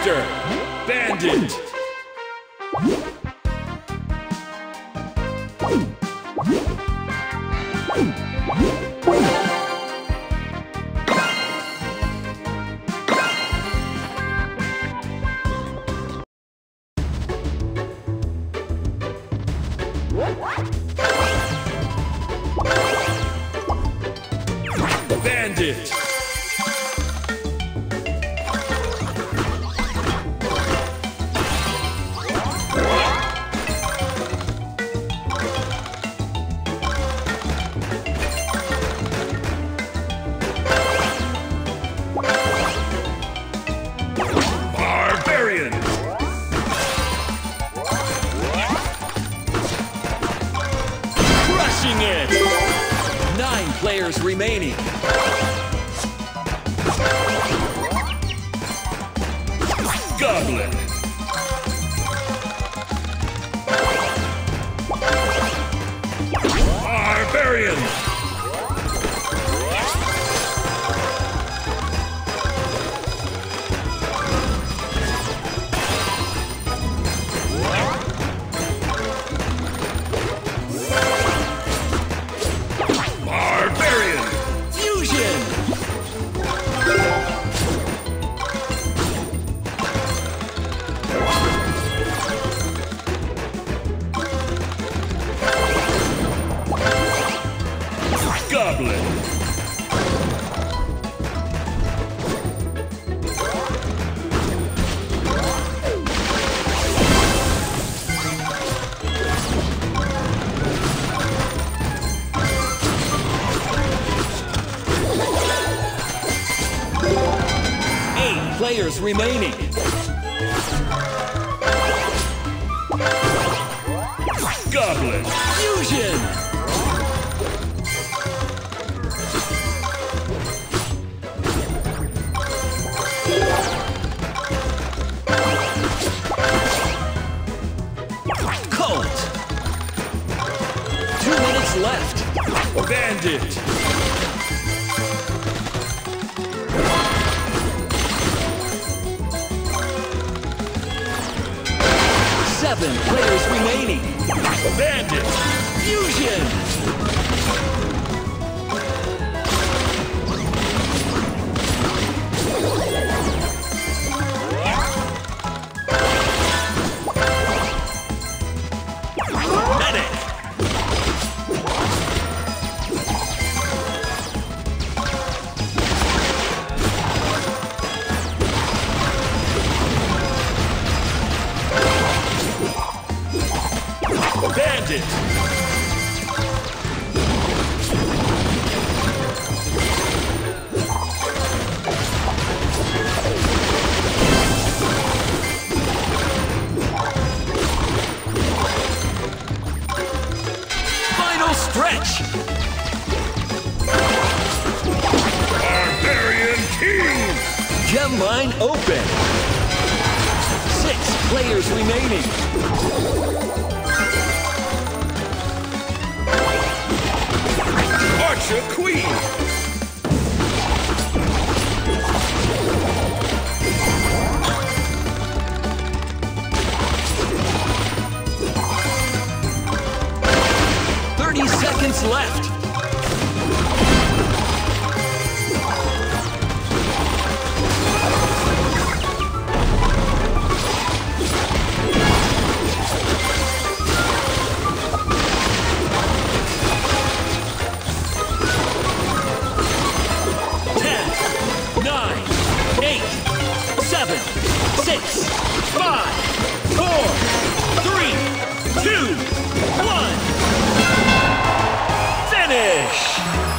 Victor! Bandit! Bandit! Barbarian! Crushing it! 9 players remaining. Goblin! Barbarian! Barbarian! Fusion! Goblin! 8 players remaining. Goblin! Fusion! Colt! 2 minutes left. Bandit! Seven players remaining. Bandit! Fusion! Medic! Bandit! Final stretch! Barbarian King! Gem line open! 6 players remaining. Archer Queen! Seconds left. 10, 9, 8, 7, 6, 5, 4, 3, 2, 1. Finish!